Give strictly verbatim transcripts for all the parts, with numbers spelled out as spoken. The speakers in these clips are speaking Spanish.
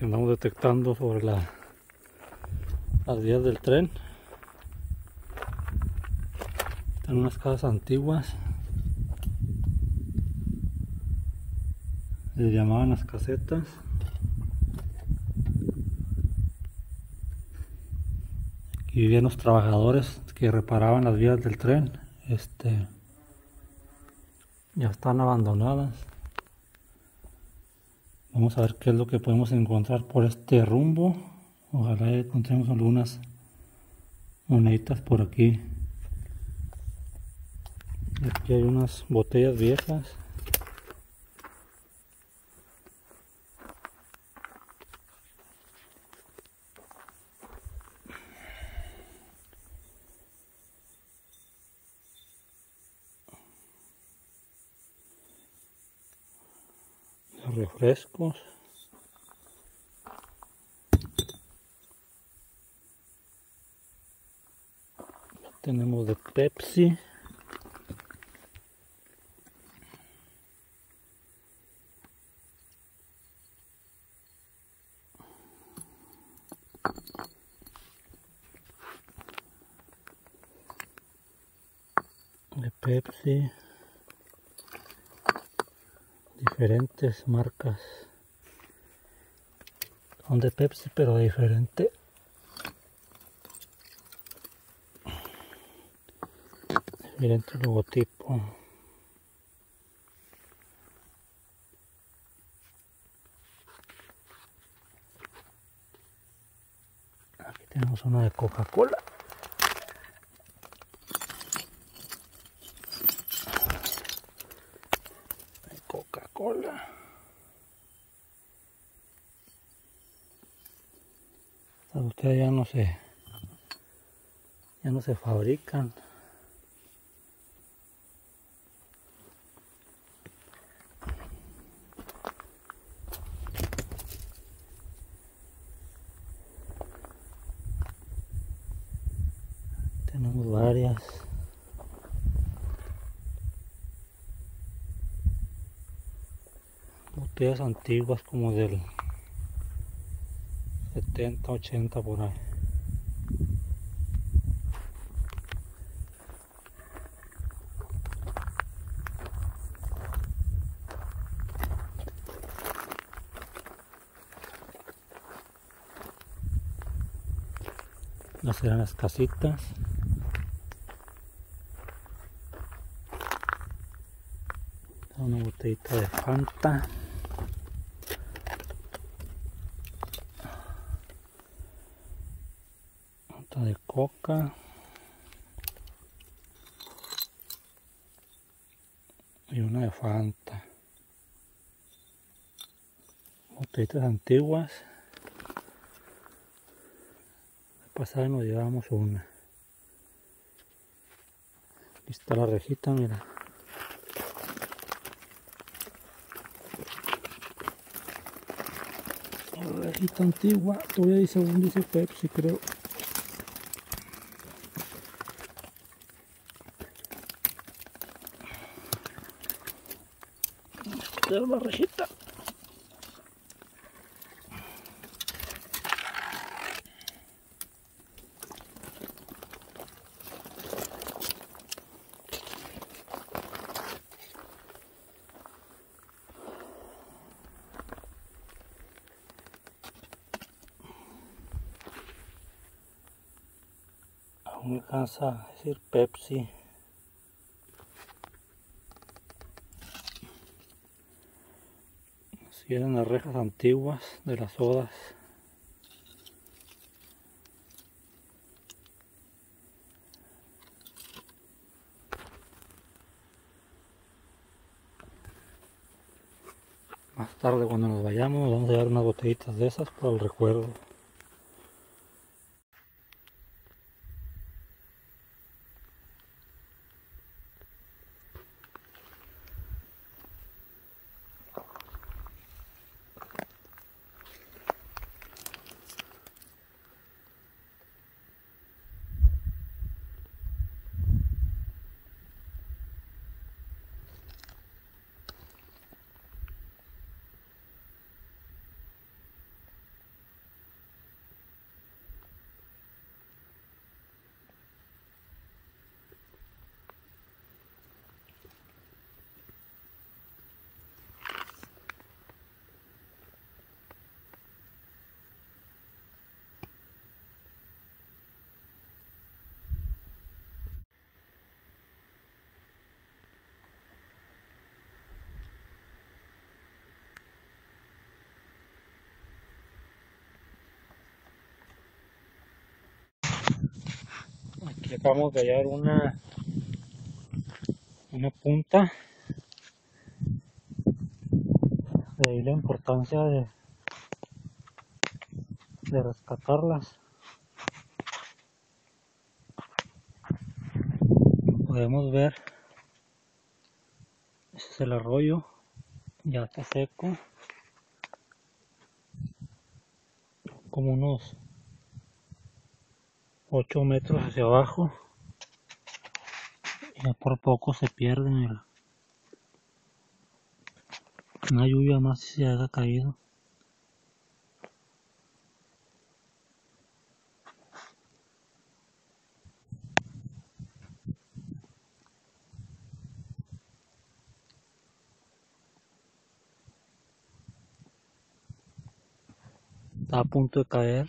que andamos detectando sobre la, las vías del tren. Están unas casas antiguas, les llamaban las casetas. Aquí vivían los trabajadores que reparaban las vías del tren. Este, ya están abandonadas. Vamos a ver qué es lo que podemos encontrar por este rumbo. Ojalá encontremos algunas moneditas por aquí. Aquí hay unas botellas viejas. Refrescos. Tenemos de Pepsi. De Pepsi. Diferentes marcas. Son de Pepsi pero diferente. Diferente logotipo. Aquí tenemos una de Coca-Cola. Coca-Cola. Ustedes ya no se ya no se fabrican. Tenemos varias. Botellas antiguas como del setenta, ochenta por ahí. Estas eran las casitas. Una botellita de Fanta. Otra de Coca. Y una de Fanta. Botellitas antiguas. Pasada nos llevamos una. Aquí está la rejita, mira. La rejita antigua, todavía dice, según dice Pepsi, creo. Esta es la rejita. Aún me alcanza a decir Pepsi. Así eran las rejas antiguas de las sodas. Más tarde cuando nos vayamos vamos a llevar unas botellitas de esas para el recuerdo. Aquí acabamos de hallar una, una punta. De ahí la importancia de, de rescatarlas. Podemos ver, ese es el arroyo, ya está seco, como unos ocho metros hacia abajo. Ya por poco se pierde, mira. Una lluvia más si se haya caído. Está a punto de caer.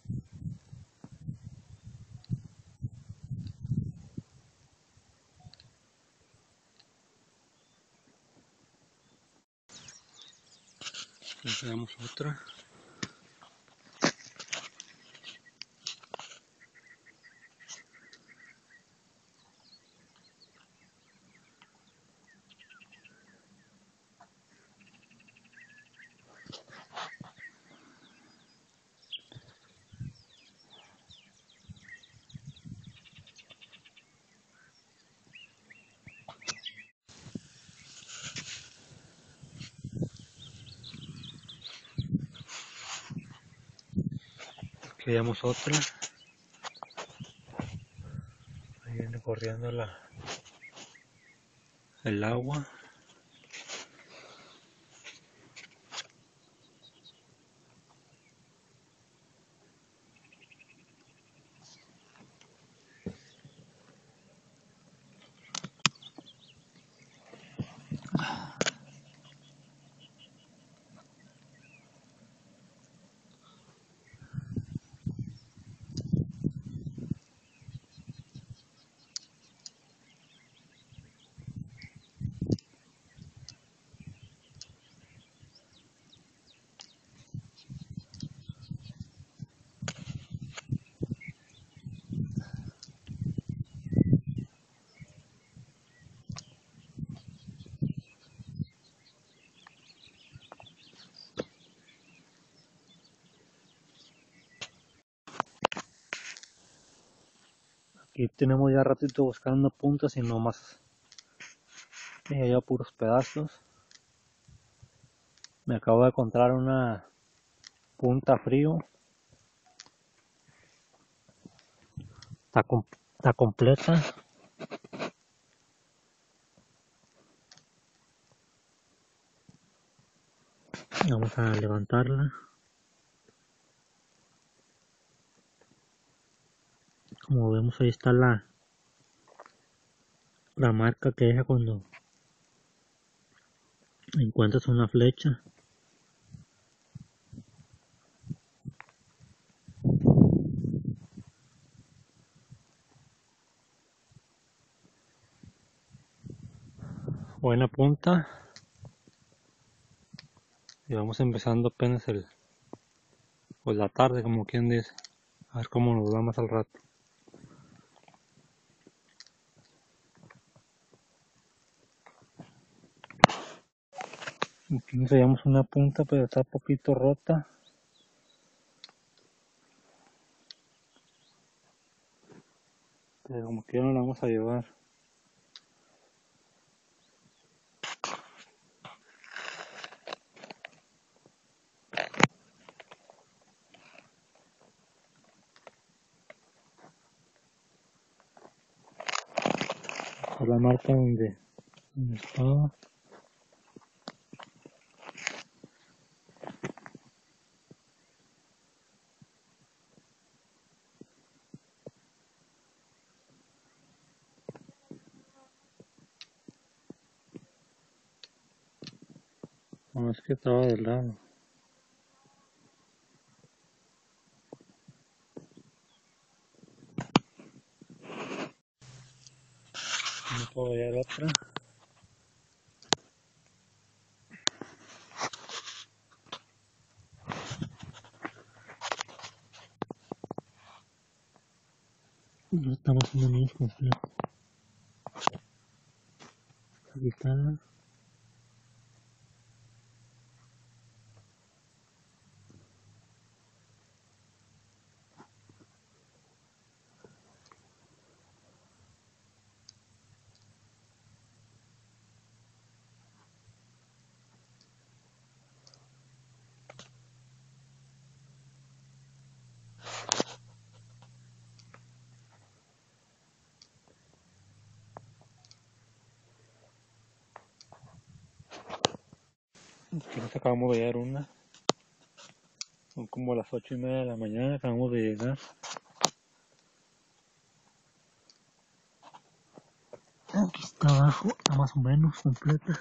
Entonces damos otra. Aquí damos otra. Ahí viene corriendo la, el agua. Aquí tenemos ya ratito buscando puntas y no más. Mira, ya puros pedazos. Me acabo de encontrar una punta frío. Está, com está completa. Vamos a levantarla. Como vemos, ahí está la, la marca que deja cuando encuentras una flecha. Buena punta. Y vamos empezando apenas el, pues la tarde, como quien dice. A ver cómo nos va más al rato. Aquí nos hallamos una punta, pero está un poquito rota. Pero como que no la vamos a llevar. Por la marca donde, donde estaba. No, es que estaba del lado. No puedo hallar otra. No está más o menos completo. Aquí está. Aquí nos acabamos de llegar una. Son como las ocho y media de la mañana, acabamos de llegar. Aquí está abajo, está más o menos completa.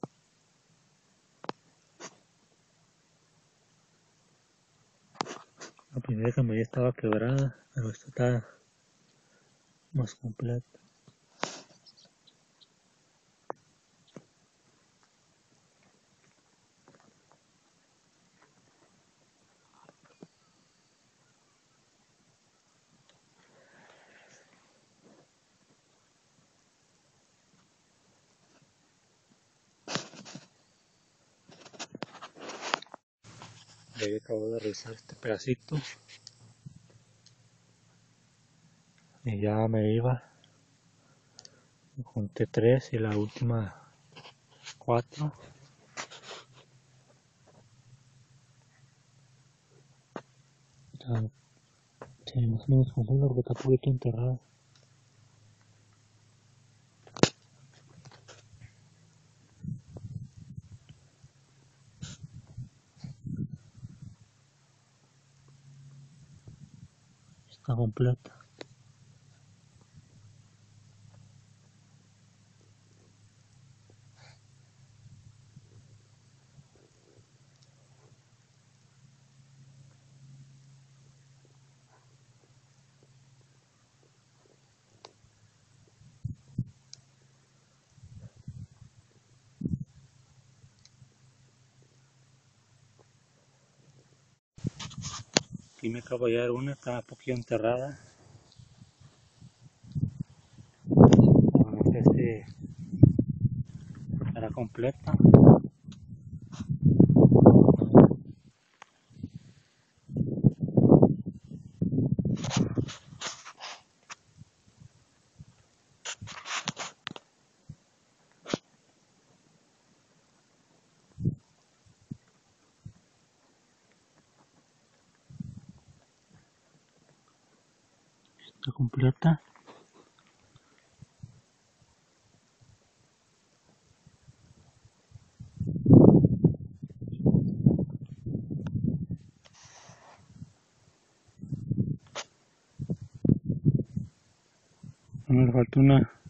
La primera que me di estaba quebrada, pero esta está más completa. Y ahí acabo de revisar este pedacito. Y ya me iba. Junté tres y la última cuatro. Está, sí, más o menos completa porque está un poquito enterrada. Está completa. Aquí me acabo de hallar una, está un poquito enterrada. No sé si estará completa. Está completa. Me falta una